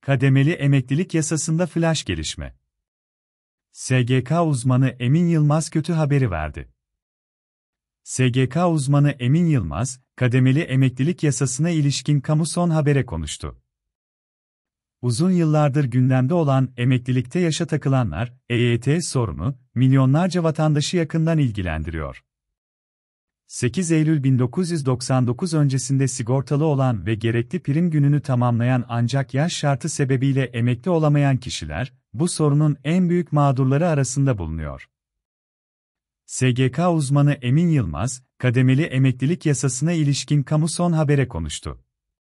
Kademeli emeklilik yasasında flash gelişme. SGK uzmanı Emin Yılmaz kötü haberi verdi. SGK uzmanı Emin Yılmaz, kademeli emeklilik yasasına ilişkin kamu son habere konuştu. Uzun yıllardır gündemde olan emeklilikte yaşa takılanlar, EYT sorunu, milyonlarca vatandaşı yakından ilgilendiriyor. 8 Eylül 1999 öncesinde sigortalı olan ve gerekli prim gününü tamamlayan ancak yaş şartı sebebiyle emekli olamayan kişiler, bu sorunun en büyük mağdurları arasında bulunuyor. SGK uzmanı Emin Yılmaz, kademeli emeklilik yasasına ilişkin kamu son habere konuştu.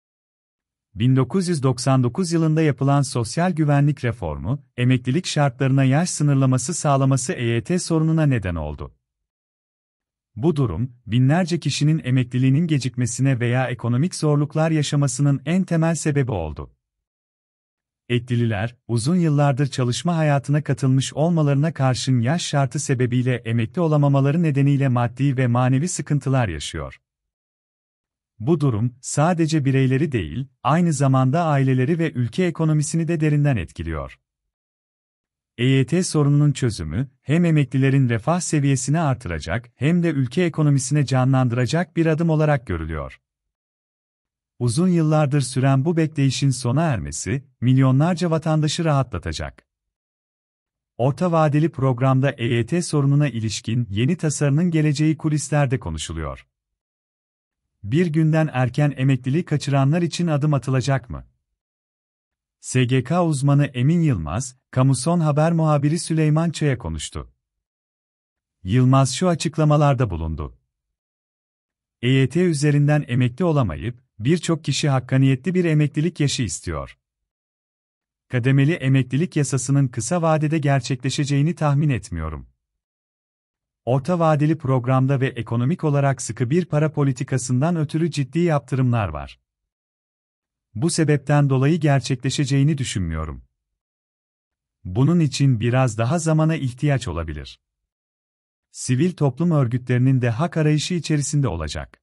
1999 yılında yapılan sosyal güvenlik reformu, emeklilik şartlarına yaş sınırlaması sağlaması EYT sorununa neden oldu. Bu durum, binlerce kişinin emekliliğinin gecikmesine veya ekonomik zorluklar yaşamasının en temel sebebi oldu. Eklililer, uzun yıllardır çalışma hayatına katılmış olmalarına karşın yaş şartı sebebiyle emekli olamamaları nedeniyle maddi ve manevi sıkıntılar yaşıyor. Bu durum, sadece bireyleri değil, aynı zamanda aileleri ve ülke ekonomisini de derinden etkiliyor. EYT sorununun çözümü, hem emeklilerin refah seviyesini artıracak hem de ülke ekonomisine canlandıracak bir adım olarak görülüyor. Uzun yıllardır süren bu bekleyişin sona ermesi, milyonlarca vatandaşı rahatlatacak. Orta vadeli programda EYT sorununa ilişkin yeni tasarının geleceği kulislerde konuşuluyor. Bir günden erken emekliliği kaçıranlar için adım atılacak mı? SGK uzmanı Emin Yılmaz, Kamu Son Haber muhabiri Süleyman Çay'a konuştu. Yılmaz şu açıklamalarda bulundu. EYT üzerinden emekli olamayıp, birçok kişi hakkaniyetli bir emeklilik yaşı istiyor. Kademeli emeklilik yasasının kısa vadede gerçekleşeceğini tahmin etmiyorum. Orta vadeli programda ve ekonomik olarak sıkı bir para politikasından ötürü ciddi yaptırımlar var. Bu sebepten dolayı gerçekleşeceğini düşünmüyorum. Bunun için biraz daha zamana ihtiyaç olabilir. Sivil toplum örgütlerinin de hak arayışı içerisinde olacak.